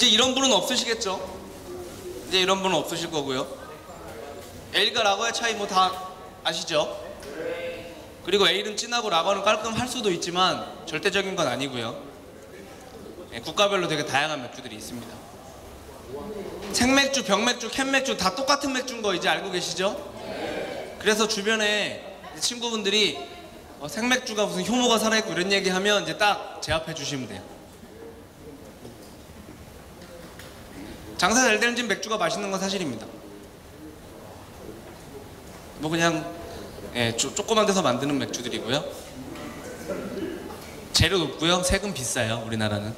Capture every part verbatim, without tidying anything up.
이제 이런 분은 없으시겠죠? 이제 이런 분은 없으실 거고요. 에일과 라거의 차이 뭐 다 아시죠? 그리고 에일은 진하고 라거는 깔끔할 수도 있지만 절대적인 건 아니고요. 예, 국가별로 되게 다양한 맥주들이 있습니다. 생맥주, 병맥주, 캔맥주 다 똑같은 맥주인 거 이제 알고 계시죠? 그래서 주변에 친구분들이 어, 생맥주가 무슨 효모가 살아있고 이런 얘기하면 이제 딱 제압해 주시면 돼요. 장사 잘 되는 집 맥주가 맛있는 건 사실입니다. 뭐 그냥 예, 조, 조그만 데서 만드는 맥주들이고요. 재료 높고요. 세금 비싸요. 우리나라는.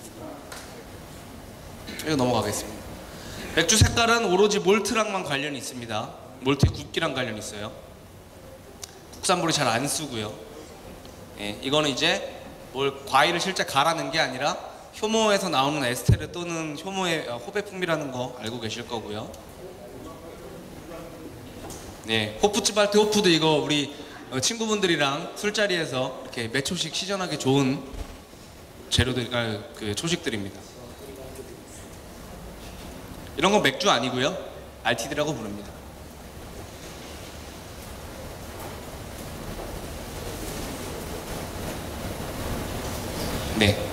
이거 넘어가겠습니다. 맥주 색깔은 오로지 몰트랑만 관련이 있습니다. 몰트의 굵기랑 관련이 있어요. 국산물이 잘 안 쓰고요. 예, 이거는 이제 뭘 과일을 실제 갈아낸 게 아니라 효모에서 나오는 에스테르 또는 효모의 호배 풍미라는 거 알고 계실 거고요. 네, 호프츠발트 호프도 이거 우리 친구분들이랑 술자리에서 이렇게 몇 초씩 시전하기 좋은 재료들, 아, 그 초식들입니다. 이런 건 맥주 아니고요. 알티디라고 부릅니다. 네.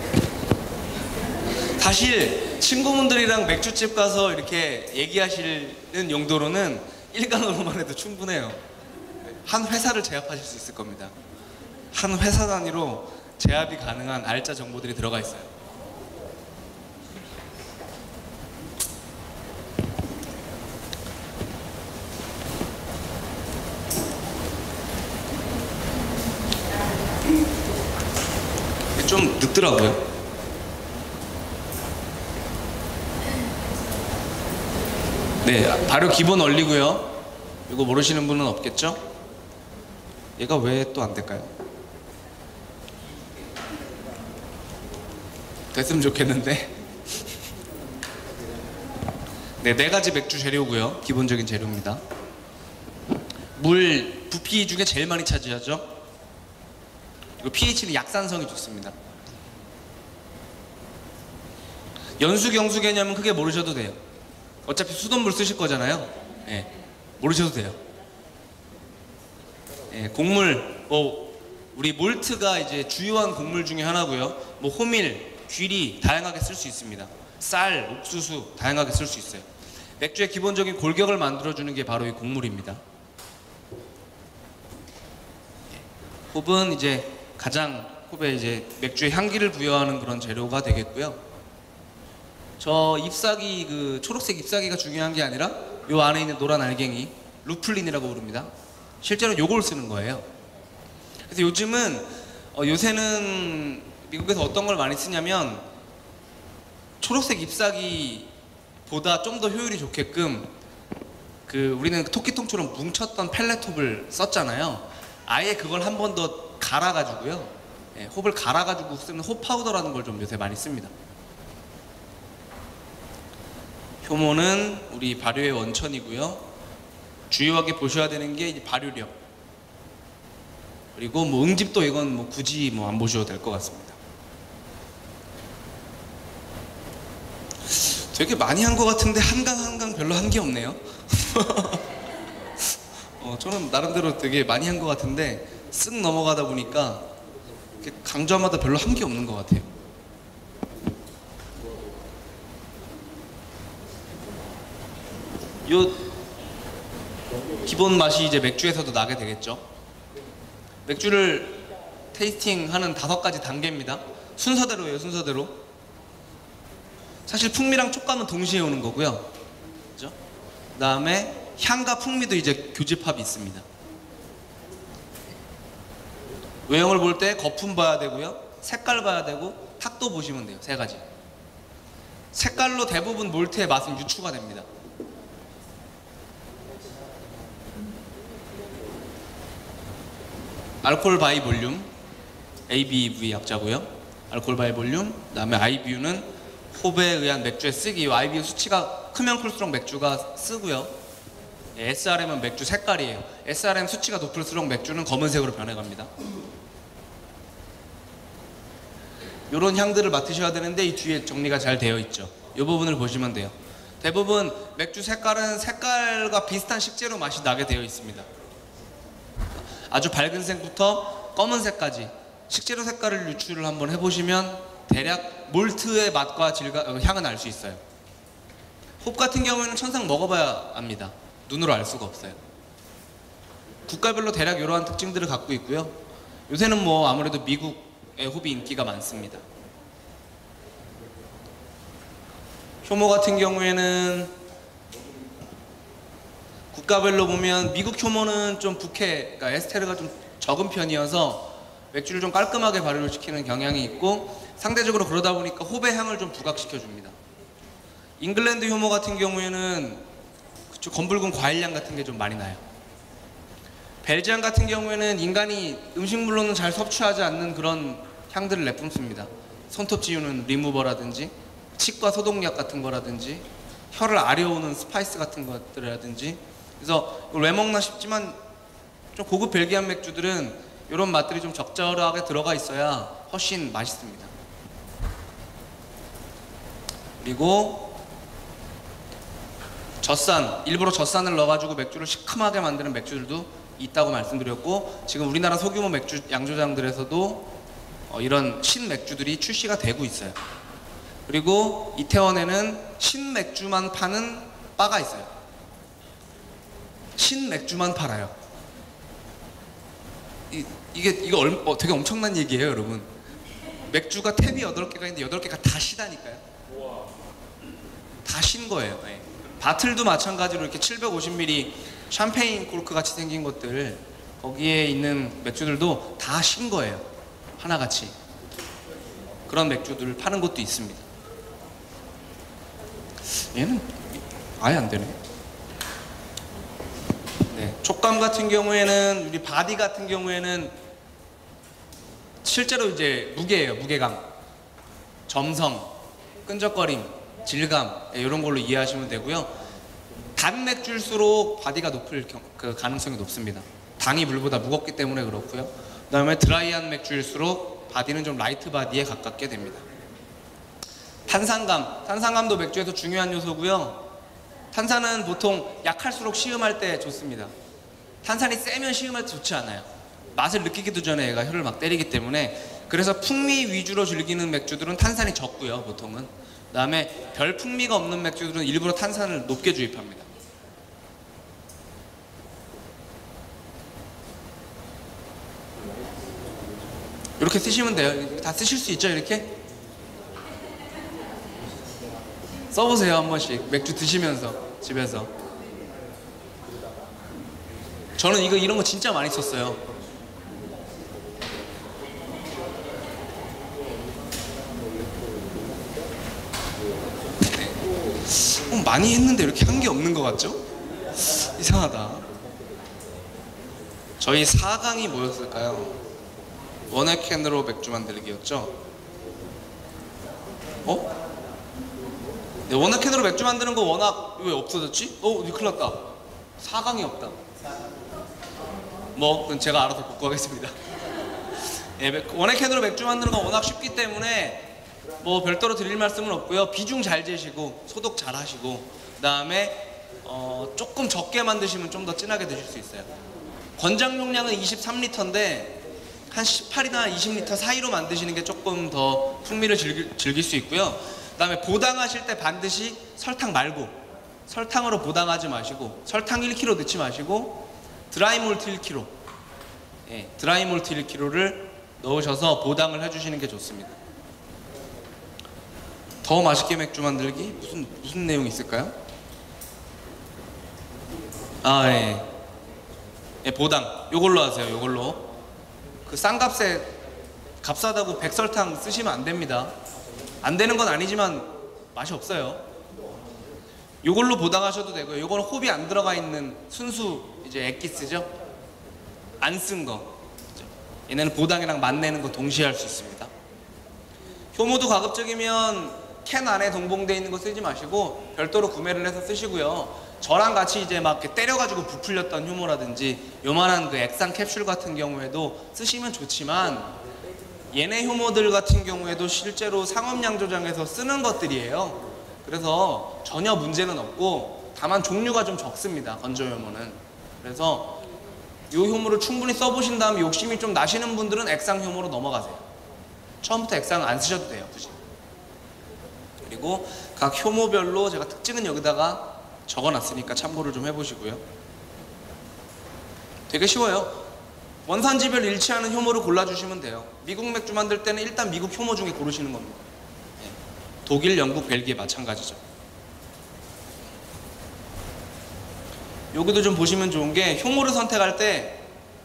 사실 친구분들이랑 맥주집 가서 이렇게 얘기하시는 용도로는 일간으로만 해도 충분해요. 한 회사를 제압하실 수 있을 겁니다. 한 회사 단위로 제압이 가능한 알짜 정보들이 들어가 있어요. 좀 늦더라고요. 네, 발효 기본 원리고요. 이거 모르시는 분은 없겠죠? 얘가 왜 또 안 될까요? 됐으면 좋겠는데. 네, 네 가지 맥주 재료고요. 기본적인 재료입니다. 물, 부피 중에 제일 많이 차지하죠. 그리고 pH는 약산성이 좋습니다. 연수, 경수 개념은 크게 모르셔도 돼요. 어차피 수돗물 쓰실 거잖아요. 예, 모르셔도 돼요. 예, 곡물, 뭐 우리 몰트가 이제 주요한 곡물 중에 하나고요. 뭐 호밀, 귀리 다양하게 쓸 수 있습니다. 쌀, 옥수수 다양하게 쓸 수 있어요. 맥주의 기본적인 골격을 만들어주는 게 바로 이 곡물입니다. 홉은 이제 가장 홉에 이제 맥주의 향기를 부여하는 그런 재료가 되겠고요. 저 잎사귀, 그 초록색 잎사귀가 중요한 게 아니라 요 안에 있는 노란 알갱이 루플린이라고 부릅니다. 실제로 요걸 쓰는 거예요. 그래서 요즘은 어, 요새는 미국에서 어떤 걸 많이 쓰냐면 초록색 잎사귀보다 좀 더 효율이 좋게끔 그 우리는 토끼통처럼 뭉쳤던 펠렛홉을 썼잖아요. 아예 그걸 한 번 더 갈아가지고요. 예, 홉을 갈아가지고 쓰는 홉 파우더라는 걸 좀 요새 많이 씁니다. 효모는 우리 발효의 원천이고요. 주요하게 보셔야 되는 게 이제 발효력. 그리고 뭐 응집도 이건 뭐 굳이 뭐 안 보셔도 될 것 같습니다. 되게 많이 한 것 같은데 한강 한강 별로 한 게 없네요. 어, 저는 나름대로 되게 많이 한 것 같은데 쓱 넘어가다 보니까 강좌마다 별로 한 게 없는 것 같아요. 요 기본 맛이 이제 맥주에서도 나게 되겠죠. 맥주를 테이스팅하는 다섯 가지 단계입니다. 순서대로예요, 순서대로. 사실 풍미랑 촉감은 동시에 오는 거고요. 그죠? 그 다음에 향과 풍미도 이제 교집합이 있습니다. 외형을 볼 때 거품 봐야 되고요. 색깔 봐야 되고 탁도 보시면 돼요. 세 가지. 색깔로 대부분 몰트의 맛은 유추가 됩니다. 알코올 바이 볼륨, 에이비브이 약자고요. 알코올 바이 볼륨, 그 다음에 아이비유는 홉에 의한 맥주의 쓰기. 아이비유 수치가 크면 클수록 맥주가 쓰고요. 에스알엠은 맥주 색깔이에요. 에스알엠 수치가 높을수록 맥주는 검은색으로 변해갑니다. 이런 향들을 맡으셔야 되는데 이 뒤에 정리가 잘 되어 있죠. 이 부분을 보시면 돼요. 대부분 맥주 색깔은 색깔과 비슷한 식재료 맛이 나게 되어 있습니다. 아주 밝은 색부터 검은색까지 식재료 색깔을 유출을 한번 해보시면 대략 몰트의 맛과 질감, 향은 알 수 있어요. 홉 같은 경우에는 천상 먹어봐야 압니다. 눈으로 알 수가 없어요. 국가별로 대략 이러한 특징들을 갖고 있고요. 요새는 뭐 아무래도 미국의 홉이 인기가 많습니다. 효모 같은 경우에는 국가별로 보면 미국 효모는 좀 부캐, 그러니까 에스테르가 좀 적은 편이어서 맥주를 좀 깔끔하게 발효를 시키는 경향이 있고 상대적으로 그러다 보니까 홉의 향을 좀 부각시켜 줍니다. 잉글랜드 효모 같은 경우에는 그쵸, 검붉은 과일향 같은 게 좀 많이 나요. 벨지안 같은 경우에는 인간이 음식물로는 잘 섭취하지 않는 그런 향들을 내뿜습니다. 손톱 지우는 리무버라든지 치과 소독약 같은 거라든지 혀를 아려오는 스파이스 같은 것들이라든지. 그래서 이걸 왜 먹나 싶지만 좀 고급 벨기안 맥주들은 이런 맛들이 좀 적절하게 들어가 있어야 훨씬 맛있습니다. 그리고 젖산, 일부러 젖산을 넣어가지고 맥주를 시큼하게 만드는 맥주들도 있다고 말씀드렸고, 지금 우리나라 소규모 맥주 양조장들에서도 어, 이런 신맥주들이 출시가 되고 있어요. 그리고 이태원에는 신맥주만 파는 바가 있어요. 신맥주만 팔아요. 이, 이게 이거 얼, 어, 되게 엄청난 얘기예요, 여러분. 맥주가 탭이 여덟 개가 있는데 여덟 개가 다 시다니까요. 다 신 거예요. 네. 바틀도 마찬가지로 이렇게 칠백오십 밀리리터 샴페인 코르크 같이 생긴 것들, 거기에 있는 맥주들도 다 신 거예요. 하나같이. 그런 맥주들을 파는 곳도 있습니다. 얘는 아예 안 되네. 네, 촉감 같은 경우에는, 우리 바디 같은 경우에는 실제로 이제 무게예요. 무게감, 점성, 끈적거림, 질감, 이런 걸로 이해하시면 되고요. 단 맥주일수록 바디가 높을 경, 그 가능성이 높습니다. 당이 물보다 무겁기 때문에 그렇고요. 그 다음에 드라이한 맥주일수록 바디는 좀 라이트 바디에 가깝게 됩니다. 탄산감, 탄산감도 맥주에서 중요한 요소고요. 탄산은 보통 약할수록 시음할 때 좋습니다. 탄산이 세면 시음할 때 좋지 않아요. 맛을 느끼기도 전에 얘가 혀를 막 때리기 때문에. 그래서 풍미 위주로 즐기는 맥주들은 탄산이 적고요, 보통은. 그 다음에 별 풍미가 없는 맥주들은 일부러 탄산을 높게 주입합니다. 이렇게 쓰시면 돼요. 다 쓰실 수 있죠, 이렇게? 써보세요, 한 번씩. 맥주 드시면서, 집에서. 저는 이거, 이런 거 진짜 많이 썼어요. 어, 많이 했는데 이렇게 한 게 없는 것 같죠? 이상하다. 저희 사 강이 뭐였을까요? 원액캔으로 맥주 만들기였죠? 어? 네, 원액캔으로 맥주 만드는 거 워낙 왜 없어졌지? 어? 큰일 났다. 사 강이 없다. 뭐 그건 제가 알아서 복구하겠습니다. 네, 원액캔으로 맥주 만드는 건 워낙 쉽기 때문에 뭐 별도로 드릴 말씀은 없고요. 비중 잘 재시고 소독 잘 하시고, 그 다음에 어, 조금 적게 만드시면 좀 더 진하게 드실 수 있어요. 권장 용량은 이십삼 리터인데 한 십팔이나 이십 리터 사이로 만드시는 게 조금 더 풍미를 즐길, 즐길 수 있고요. 그 다음에 보당하실 때 반드시 설탕 말고, 설탕으로 보당하지 마시고, 설탕 일 킬로그램 넣지 마시고 드라이 몰트 일 킬로그램, 예, 드라이 몰트 일 킬로그램를 넣으셔서 보당을 해주시는 게 좋습니다. 더 맛있게 맥주 만들기? 무슨 무슨 내용이 있을까요? 아, 예. 예, 보당. 요걸로 하세요. 요걸로. 그 싼 값에 값싸다고 백설탕 쓰시면 안 됩니다. 안 되는 건 아니지만 맛이 없어요. 요걸로 보당하셔도 되고요. 요거는 홉이 안 들어가 있는 순수 이제 액기스죠. 안 쓴 거. 얘네는 보당이랑 맛내는 거 동시에 할 수 있습니다. 효모도 가급적이면 캔 안에 동봉되어 있는 거 쓰지 마시고 별도로 구매를 해서 쓰시고요. 저랑 같이 이제 막 이렇게 때려가지고 부풀렸던 효모라든지 요만한 그 액상 캡슐 같은 경우에도 쓰시면 좋지만, 얘네 효모들 같은 경우에도 실제로 상업양조장에서 쓰는 것들이에요. 그래서 전혀 문제는 없고 다만 종류가 좀 적습니다. 건조 효모는. 그래서 이 효모를 충분히 써보신 다음에 욕심이 좀 나시는 분들은 액상 효모로 넘어가세요. 처음부터 액상 안 쓰셔도 돼요. 굳이. 그리고 각 효모별로 제가 특징은 여기다가 적어놨으니까 참고를 좀 해보시고요. 되게 쉬워요. 원산지별 일치하는 효모를 골라주시면 돼요. 미국 맥주 만들 때는 일단 미국 효모 중에 고르시는 겁니다. 네. 독일, 영국, 벨기에 마찬가지죠. 여기도 좀 보시면 좋은 게 효모를 선택할 때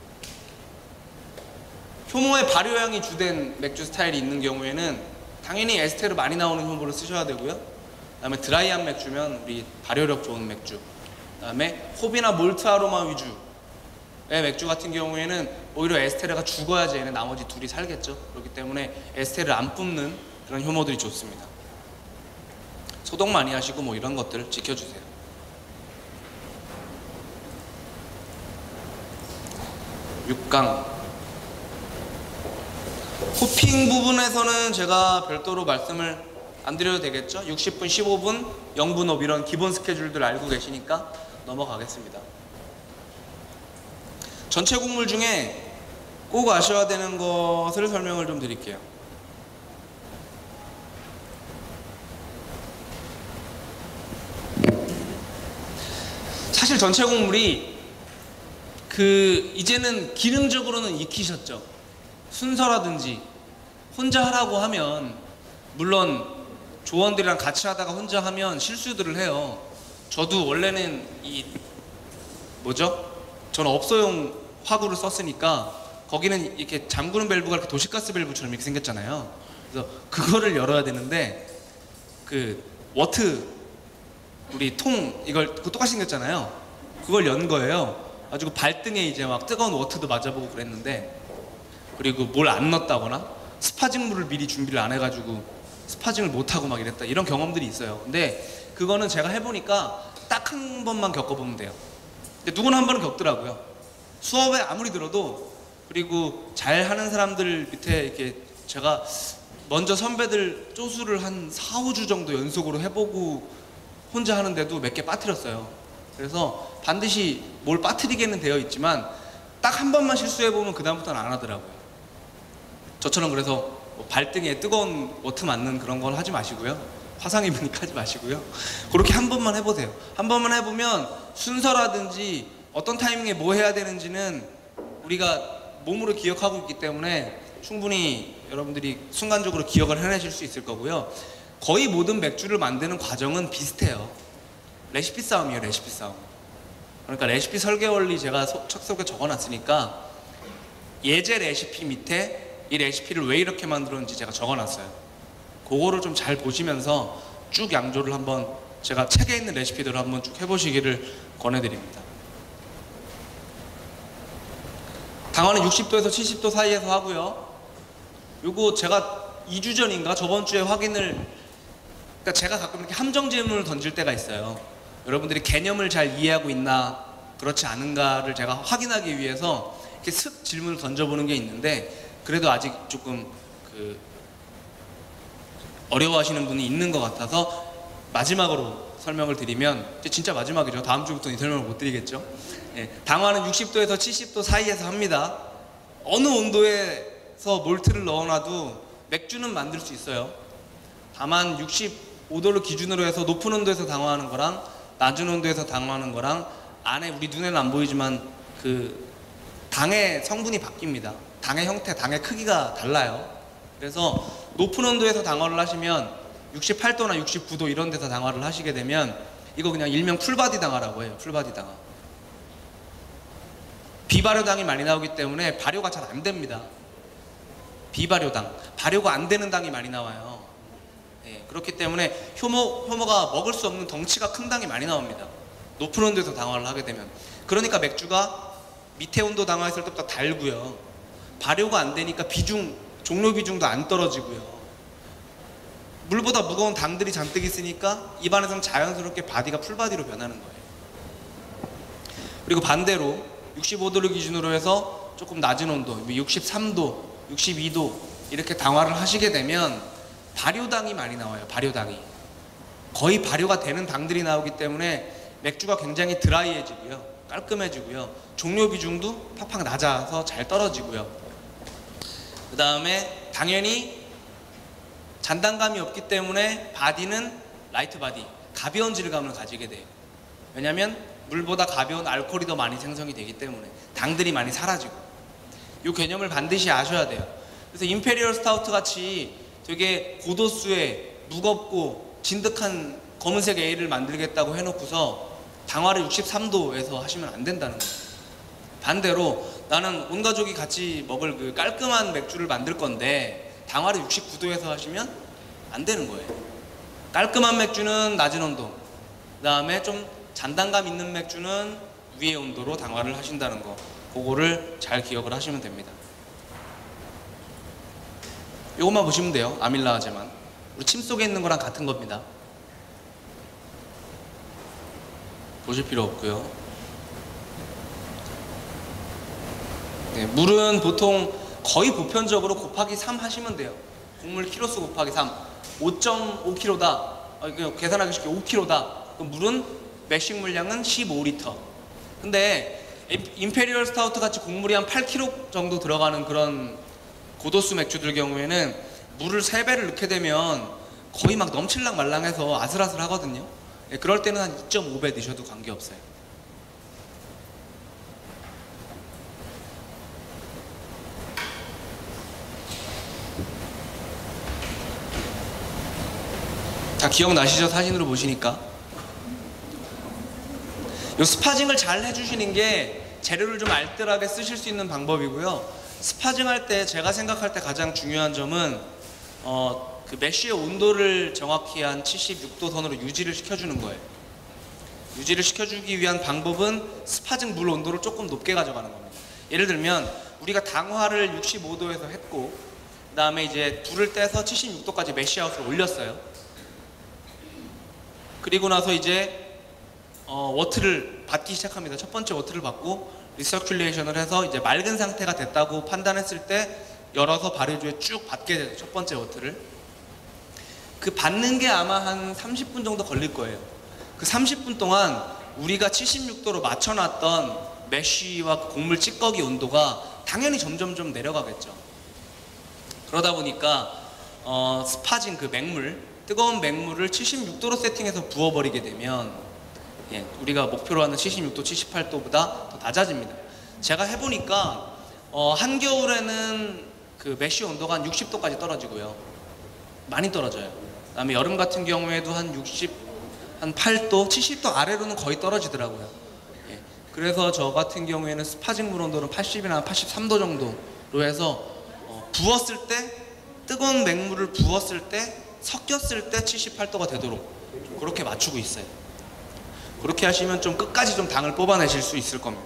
효모의 발효량이 주된 맥주 스타일이 있는 경우에는 당연히 에스테르 많이 나오는 효모를 쓰셔야 되고요. 그 다음에 드라이한 맥주면 우리 발효력 좋은 맥주, 그 다음에 홉이나 몰트 아로마 위주의 맥주 같은 경우에는 오히려 에스테르가 죽어야지 얘네 나머지 둘이 살겠죠. 그렇기 때문에 에스테르를 안 뿜는 그런 효모들이 좋습니다. 소독 많이 하시고 뭐 이런 것들 지켜주세요. 육 강 호핑 부분에서는 제가 별도로 말씀을 안 드려도 되겠죠? 육십 분, 십오 분, 영 분 업 이런 기본 스케줄들 알고 계시니까 넘어가겠습니다. 전체 곡물 중에 꼭 아셔야 되는 것을 설명을 좀 드릴게요. 사실 전체 곡물이 그 이제는 기능적으로는 익히셨죠. 순서라든지 혼자 하라고 하면, 물론 조원들이랑 같이 하다가 혼자 하면 실수들을 해요. 저도 원래는 이 뭐죠? 저는 업소용 화구를 썼으니까 거기는 이렇게 잠그는 밸브가 이렇게 도시가스 밸브처럼 이렇게 생겼잖아요. 그래서 그거를 열어야 되는데 그 워트 우리 통 이걸 그거 똑같이 생겼잖아요. 그걸 연 거예요. 가지고 발등에 이제 막 뜨거운 워트도 맞아보고 그랬는데, 그리고 뭘 안 넣었다거나 스파징물을 미리 준비를 안 해가지고 스파징을 못하고 막 이랬다, 이런 경험들이 있어요. 근데 그거는 제가 해보니까 딱 한 번만 겪어보면 돼요. 근데 누구나 한 번은 겪더라고요. 수업에 아무리 들어도. 그리고 잘하는 사람들 밑에 이렇게 제가 먼저 선배들 쪼수를 한 사, 오 주 정도 연속으로 해보고 혼자 하는데도 몇 개 빠뜨렸어요. 그래서 반드시 뭘 빠뜨리게는 되어 있지만 딱 한 번만 실수해보면 그 다음부터는 안 하더라고요. 저처럼 그래서 뭐 발등에 뜨거운 워트 맞는 그런 걸 하지 마시고요. 화상 입으니까 하지 마시고요. 그렇게 한 번만 해보세요. 한 번만 해보면 순서라든지 어떤 타이밍에 뭐 해야 되는지는 우리가 몸으로 기억하고 있기 때문에 충분히 여러분들이 순간적으로 기억을 해내실 수 있을 거고요. 거의 모든 맥주를 만드는 과정은 비슷해요. 레시피 싸움이에요. 레시피 싸움. 그러니까 레시피 설계 원리 제가 책 속에 적어놨으니까 예제 레시피 밑에 이 레시피를 왜 이렇게 만들었는지 제가 적어놨어요. 그거를 좀 잘 보시면서 쭉 양조를 한번, 제가 책에 있는 레시피들을 한번 쭉 해보시기를 권해드립니다. 당화는 육십 도에서 칠십 도 사이에서 하고요. 요거 제가 이 주 전인가 저번 주에 확인을, 그러니까 제가 가끔 이렇게 함정 질문을 던질 때가 있어요. 여러분들이 개념을 잘 이해하고 있나 그렇지 않은가를 제가 확인하기 위해서 이렇게 슥 질문을 던져보는 게 있는데, 그래도 아직 조금 그 어려워하시는 분이 있는 것 같아서 마지막으로 설명을 드리면, 진짜 마지막이죠. 다음 주부터는 이 설명을 못 드리겠죠. 예, 당화는 육십 도에서 칠십 도 사이에서 합니다. 어느 온도에서 몰트를 넣어놔도 맥주는 만들 수 있어요. 다만 육십오 도를 기준으로 해서 높은 온도에서 당화하는 거랑 낮은 온도에서 당화하는 거랑 안에 우리 눈에는 안 보이지만 그 당의 성분이 바뀝니다. 당의 형태, 당의 크기가 달라요. 그래서 높은 온도에서 당화를 하시면 육십팔 도나 육십구 도 이런 데서 당화를 하시게 되면 이거 그냥 일명 풀바디 당화라고 해요. 풀바디 당화. 비발효당이 많이 나오기 때문에 발효가 잘 안 됩니다. 비발효당. 발효가 안 되는 당이 많이 나와요. 예, 그렇기 때문에 효모, 효모가 먹을 수 없는 덩치가 큰 당이 많이 나옵니다. 높은 온도에서 당화를 하게 되면. 그러니까 맥주가 밑에 온도 당화했을 때부터 달고요. 발효가 안 되니까 비중, 종료 비중도 안 떨어지고요. 물보다 무거운 당들이 잔뜩 있으니까 입안에서는 자연스럽게 바디가 풀바디로 변하는 거예요. 그리고 반대로 육십오 도를 기준으로 해서 조금 낮은 온도, 육십삼 도, 육십이 도 이렇게 당화를 하시게 되면 발효당이 많이 나와요. 발효당이. 거의 발효가 되는 당들이 나오기 때문에 맥주가 굉장히 드라이해지고요, 깔끔해지고요, 종료 비중도 팍팍 낮아서 잘 떨어지고요. 그 다음에 당연히 잔단감이 없기 때문에 바디는 라이트 바디, 가벼운 질감을 가지게 돼요. 왜냐하면 물보다 가벼운 알코올이 더 많이 생성이 되기 때문에 당들이 많이 사라지고, 이 개념을 반드시 아셔야 돼요. 그래서 임페리얼 스타우트 같이 되게 고도수의 무겁고 진득한 검은색 에일을 만들겠다고 해놓고서 당화를 육십삼 도에서 하시면 안 된다는 거예요. 반대로 나는 온 가족이 같이 먹을 그 깔끔한 맥주를 만들 건데 당화를 육십구 도에서 하시면 안 되는 거예요. 깔끔한 맥주는 낮은 온도, 그 다음에 좀 잔단감 있는 맥주는 위의 온도로 당화를 하신다는 거, 그거를 잘 기억을 하시면 됩니다. 이것만 보시면 돼요. 아밀라제만. 우리 침 속에 있는 거랑 같은 겁니다. 보실 필요 없고요. 네, 물은 보통 거의 보편적으로 곱하기 삼 하시면 돼요. 곡물 키로수 곱하기 삼. 오 점 오 킬로그램다. 어, 계산하기 쉽게 오 킬로그램다. 그럼 물은 매식 물량은 십오 리터. 근데 임페리얼 스타우트 같이 곡물이 한 팔 킬로그램 정도 들어가는 그런 고도수 맥주들 경우에는 물을 세 배를 넣게 되면 거의 막 넘칠랑 말랑해서 아슬아슬 하거든요. 예, 그럴 때는 한 이 점 오 배 넣으셔도 관계없어요. 다 기억나시죠? 사진으로 보시니까. 요 스파징을 잘 해주시는 게 재료를 좀 알뜰하게 쓰실 수 있는 방법이고요. 스파징 할 때 제가 생각할 때 가장 중요한 점은 어, 그 메쉬의 온도를 정확히 한 칠십육 도 선으로 유지를 시켜주는 거예요. 유지를 시켜주기 위한 방법은 스파징 물 온도를 조금 높게 가져가는 겁니다. 예를 들면 우리가 당화를 육십오 도에서 했고, 그 다음에 이제 불을 떼서 칠십육 도까지 메쉬아웃을 올렸어요. 그리고 나서 이제 어, 워트를 받기 시작합니다. 첫 번째 워트를 받고 리서큘레이션을 해서 이제 맑은 상태가 됐다고 판단했을 때 열어서 발효주에 쭉 받게 되죠. 첫 번째 워트를. 그 받는 게 아마 한 삼십 분 정도 걸릴 거예요. 그 삼십 분 동안 우리가 칠십육 도로 맞춰놨던 메쉬와 곡물 찌꺼기 온도가 당연히 점점 좀 내려가겠죠. 그러다 보니까 어, 스파징 그 맹물, 뜨거운 맹물을 칠십육 도로 세팅해서 부어버리게 되면 예, 우리가 목표로 하는 칠십육 도, 칠십팔 도보다 더 낮아집니다. 제가 해보니까 어, 한겨울에는 그 메쉬 온도가 한 육십 도까지 떨어지고요. 많이 떨어져요. 그 다음에 여름 같은 경우에도 한 육십, 한 팔 도, 칠십 도 아래로는 거의 떨어지더라고요. 예, 그래서 저 같은 경우에는 스파징 물 온도는 팔십이나 팔십삼 도 정도로 해서 어, 부었을 때, 뜨거운 맹물을 부었을 때, 섞였을 때 칠십팔 도가 되도록 그렇게 맞추고 있어요. 그렇게 하시면 좀 끝까지 좀 당을 뽑아내실 수 있을 겁니다.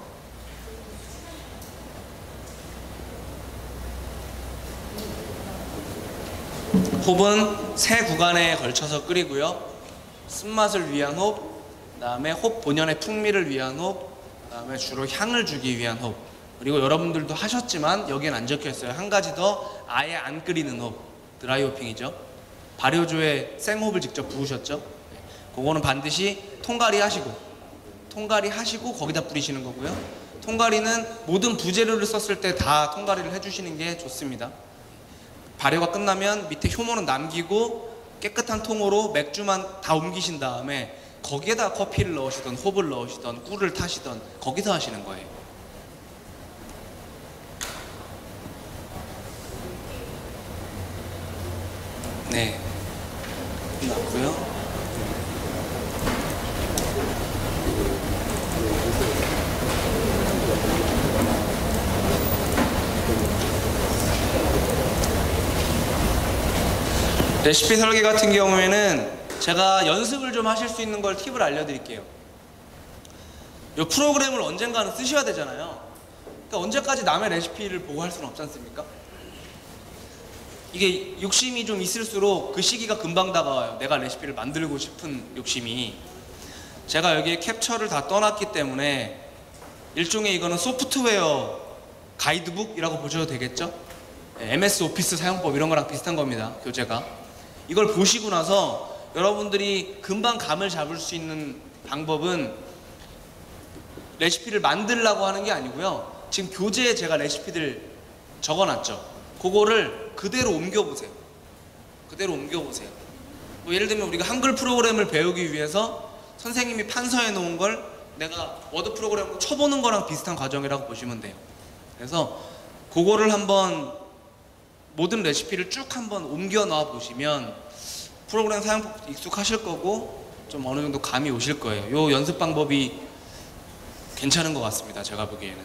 홉은 세 구간에 걸쳐서 끓이고요. 쓴맛을 위한 홉, 그 다음에 홉 본연의 풍미를 위한 홉, 그 다음에 주로 향을 주기 위한 홉, 그리고 여러분들도 하셨지만 여기엔 안 적혀있어요. 한 가지 더, 아예 안 끓이는 홉, 드라이 호핑이죠. 발효조에 생홉을 직접 부으셨죠. 그거는 반드시 통가리 하시고 통가리 하시고 거기다 뿌리시는 거고요. 통가리는 모든 부재료를 썼을 때 다 통가리를 해주시는 게 좋습니다. 발효가 끝나면 밑에 효모는 남기고 깨끗한 통으로 맥주만 다 옮기신 다음에 거기에다 커피를 넣으시던 홉을 넣으시던 꿀을 타시던 거기서 하시는 거예요. 네, 끝났고요. 레시피 설계 같은 경우에는 제가 연습을 좀 하실 수 있는 걸 팁을 알려드릴게요. 이 프로그램을 언젠가는 쓰셔야 되잖아요. 그러니까 언제까지 남의 레시피를 보고 할 수는 없지 않습니까? 이게 욕심이 좀 있을수록 그 시기가 금방 다가와요. 내가 레시피를 만들고 싶은 욕심이. 제가 여기에 캡처를 다 떠났기 때문에 일종의 이거는 소프트웨어 가이드북이라고 보셔도 되겠죠? 엠에스 오피스 사용법 이런 거랑 비슷한 겁니다. 교재가. 이걸 보시고 나서 여러분들이 금방 감을 잡을 수 있는 방법은 레시피를 만들려고 하는 게 아니고요. 지금 교재에 제가 레시피들 적어놨죠. 그거를 그대로 옮겨보세요. 그대로 옮겨보세요. 뭐 예를 들면 우리가 한글 프로그램을 배우기 위해서 선생님이 판서해 놓은 걸 내가 워드 프로그램으로 쳐보는 거랑 비슷한 과정이라고 보시면 돼요. 그래서 그거를 한번 모든 레시피를 쭉 한번 옮겨 놔 보시면 프로그램 사용법 익숙하실 거고 좀 어느 정도 감이 오실 거예요. 요 연습 방법이 괜찮은 것 같습니다. 제가 보기에는.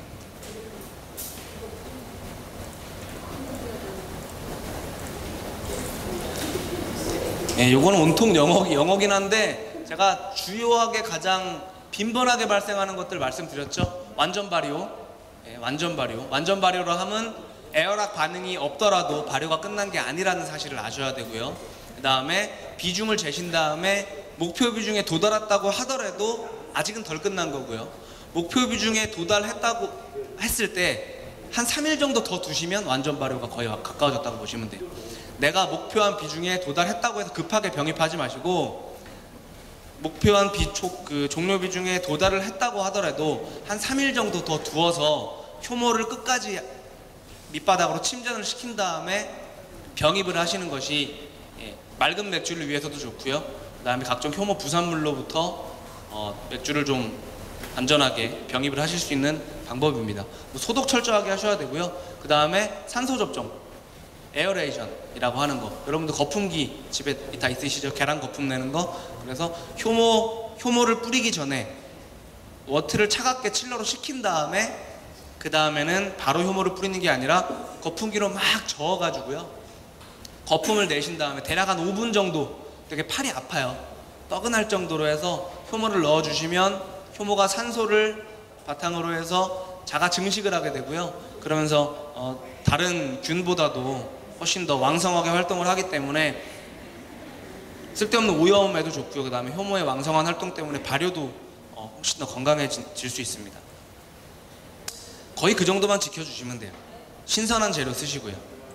네, 요거는 온통 영어, 영어긴 한데 제가 주요하게 가장 빈번하게 발생하는 것들 말씀드렸죠. 완전 발효, 네, 완전 발효. 완전 발효로 하면 에어락 반응이 없더라도 발효가 끝난 게 아니라는 사실을 아셔야 되고요. 그 다음에 비중을 재신 다음에 목표 비중에 도달했다고 하더라도 아직은 덜 끝난 거고요. 목표 비중에 도달했다고 했을 때 한 삼 일 정도 더 두시면 완전 발효가 거의 가까워졌다고 보시면 돼요. 내가 목표한 비중에 도달했다고 해서 급하게 병입하지 마시고 목표한 비촉 그 종료 비중에 도달을 했다고 하더라도 한 삼 일 정도 더 두어서 효모를 끝까지 밑바닥으로 침전을 시킨 다음에 병입을 하시는 것이 예, 맑은 맥주를 위해서도 좋고요. 그 다음에 각종 효모 부산물로부터 어, 맥주를 좀 안전하게 병입을 하실 수 있는 방법입니다. 소독 철저하게 하셔야 되고요. 그 다음에 산소 접종, 에어레이션이라고 하는 거. 여러분들 거품기 집에 다 있으시죠? 계란 거품 내는 거. 그래서 효모, 효모를 뿌리기 전에 워트를 차갑게 칠러로 식힌 다음에 그 다음에는 바로 효모를 뿌리는 게 아니라 거품기로 막 저어가지고요. 거품을 내신 다음에 대략 한 오 분 정도 되게 팔이 아파요. 뻐근할 정도로 해서 효모를 넣어주시면 효모가 산소를 바탕으로 해서 자가 증식을 하게 되고요. 그러면서 어, 다른 균보다도 훨씬 더 왕성하게 활동을 하기 때문에 쓸데없는 오염에도 좋고요. 그 다음에 효모의 왕성한 활동 때문에 발효도 어, 훨씬 더 건강해질 수 있습니다. 거의 그 정도만 지켜주시면 돼요. 신선한 재료 쓰시고요.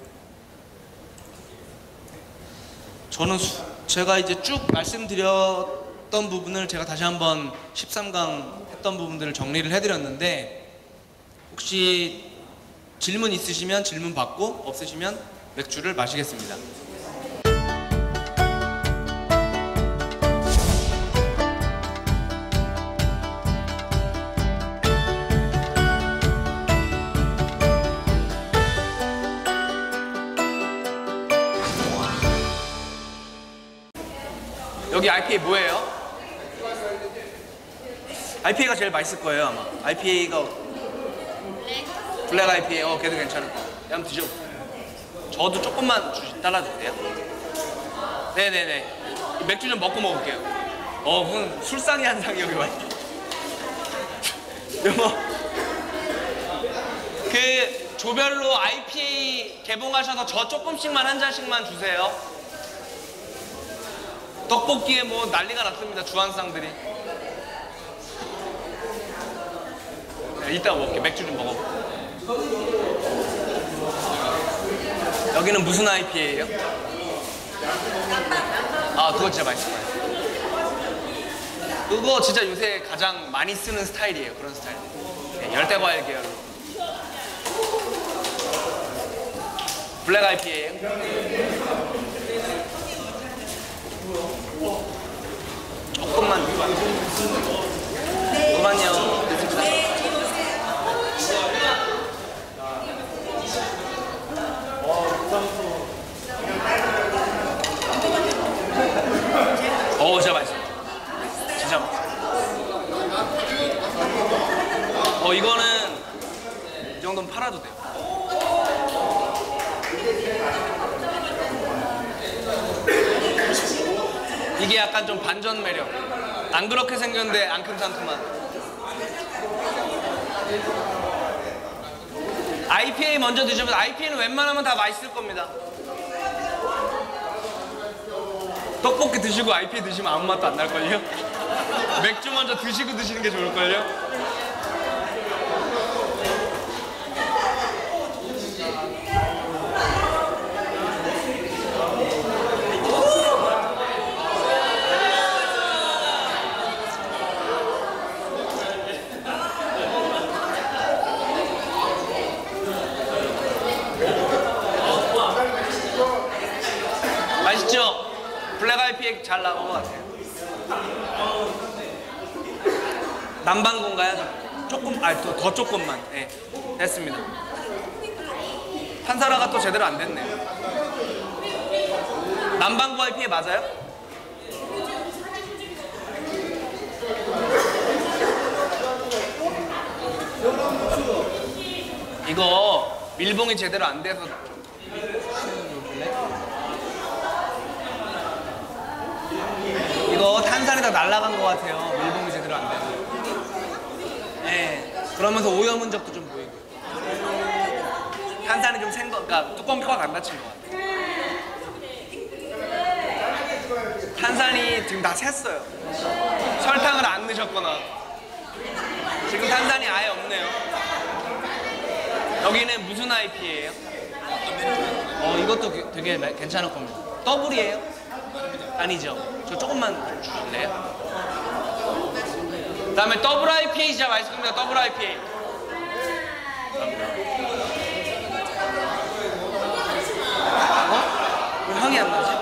저는 수, 제가 이제 쭉 말씀드렸던 부분을 제가 다시 한번 십삼 강 했던 부분들을 정리를 해드렸는데 혹시 질문 있으시면 질문 받고 없으시면 맥주를 마시겠습니다. 여기 아이피에이 뭐예요? 아이피에이가 제일 맛있을 거예요 아마. 아이피에이가 블랙 아이피에이. 어 걔도 괜찮을 거예요. 한번 드셔보세요. 저도 조금만 주, 따라주세요. 네네네. 맥주 좀 먹고 먹을게요. 어 무슨 술상이 한 상이 여기 와 있네. 그 조별로 아이피에이 개봉하셔서 저 조금씩만 한 잔씩만 주세요. 떡볶이에 뭐 난리가 났습니다. 주한상들이. 네, 이따 먹을게. 맥주 좀 먹어. 여기는 무슨 아이피에이예요? 아 그거 진짜 맛있을 거예요. 그거 진짜 요새 가장 많이 쓰는 스타일이에요. 그런 스타일. 네, 열대과일 계열. 블랙 아이피에이예요? 조금만 잠깐만요. 어 진짜 맛있어. 진짜 맛있어. 어 이거는 이 정도면 팔아도 돼요. 이게 약간 좀 반전 매력. 안 그렇게 생겼는데 앙큼상큼한. 아이피에이 먼저 드셔보세요. 아이피에이는 웬만하면 다 맛있을 겁니다. 떡볶이 드시고 아이피에이 드시면 아무 맛도 안 날걸요? 맥주 먼저 드시고 드시는 게 좋을걸요? 아이피에이 잘 나온 것 같아요. 남반구인가요? 조금, 아니 더, 더 조금만. 네, 됐습니다. 판사라가 또 제대로 안 됐네요. 남반구 아이피에이 맞아요? 이거 밀봉이 제대로 안 돼서 이거 탄산이 다 날아간 것 같아요. 밀봉이 제대로 안 돼서. 네. 그러면서 오염 흔적도 좀 보이고. 탄산이 좀 센 거, 그러니까 뚜껑 꽉 안 닫힌 것 같아요. 탄산이 지금 다 샜어요. 설탕을 안 넣으셨거나. 지금 탄산이 아예 없네요. 여기는 무슨 아이피에이예요? 어, 이것도 되게 괜찮을 겁니다. 더블이에요? 아니죠. 저 조금만 주실래요? 그 다음에 더블 아이피에이 진짜 맛있을 겁니다. 더블 아이피에이. 어? 왜 향이 안 나지?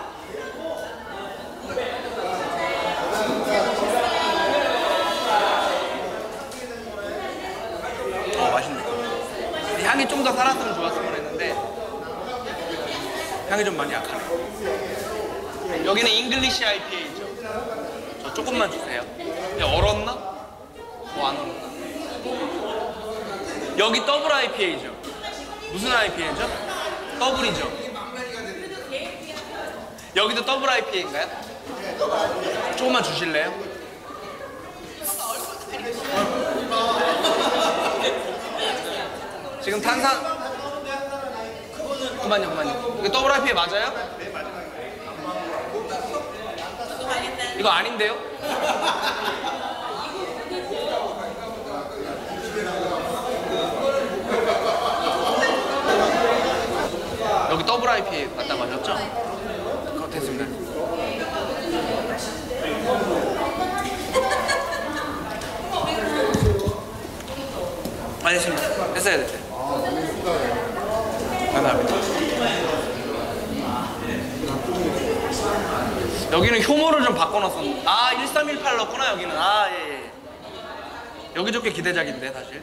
어, 맛있네. 향이 좀 더 살았으면 좋았을 뻔했는데 향이 좀 많이 약하네. 여기는 잉글리시 아이피에이죠. 저 조금만 주세요. 얼었나? 뭐 안 얼었나? 여기 더블 아이피에이죠. 무슨 아이피에이죠? 더블이죠. 여기도 더블 아이피에이인가요? 조금만 주실래요? 지금 탄산 그만요 그만요. 이거 더블 아이피에이 맞아요? 이거 아닌데요? 여기 더블 아이피에이 맞다고 하셨죠? 그거 됐습니다. 알겠습니다. 됐어요 됐어요. 감사합니다. 여기는 효모를 좀 바꿔놨었는데 아 일삼일팔 넣었구나 여기는. 아 예예 예. 여기저기 기대작인데 사실.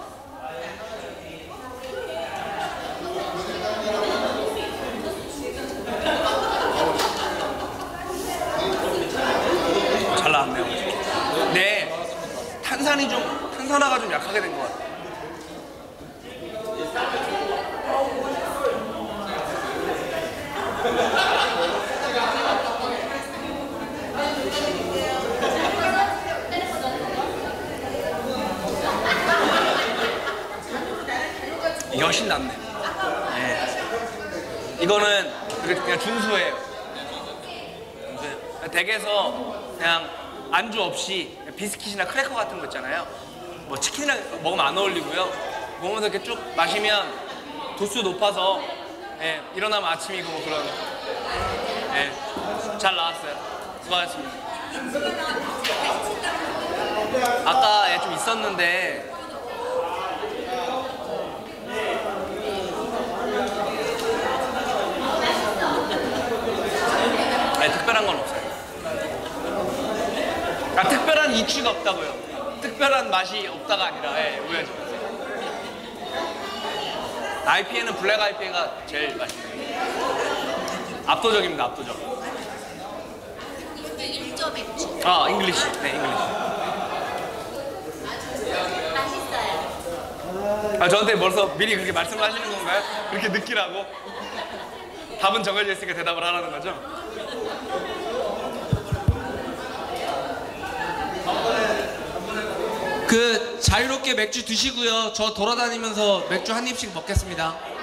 잘 나왔네요. 네 탄산이 좀 탄산화가 좀 약하게 된 것 같아요. 이게 훨씬 낫네. 네. 이거는 그냥 준수해요. 댁에서 그냥 안주 없이 비스킷이나 크래커 같은 거 있잖아요. 뭐 치킨이랑 먹으면 안 어울리고요. 먹으면서 이렇게 쭉 마시면 도수 높아서 예, 일어나면 아침이고 뭐 그런. 예, 잘 나왔어요. 수고하셨습니다. 아까 예, 좀 있었는데 네, 특별한 건 없어요. 아, 특별한 이취가 없다고요. 특별한 맛이 없다가 아니라 예, 오해하지 마세요. 아이피에이는 블랙 아이피에이가 제일 맛있네요. 압도적입니다. 압도적. 일 점 맥주. 아, 잉글리시. 네, 잉글리시. 맛있어요. 아, 저한테 벌써 미리 그렇게 말씀하시는 건가요? 그렇게 느끼라고? 답은 정해져 있으니까 대답을 하라는 거죠? 그 자유롭게 맥주 드시고요. 저 돌아다니면서 맥주 한 입씩 먹겠습니다.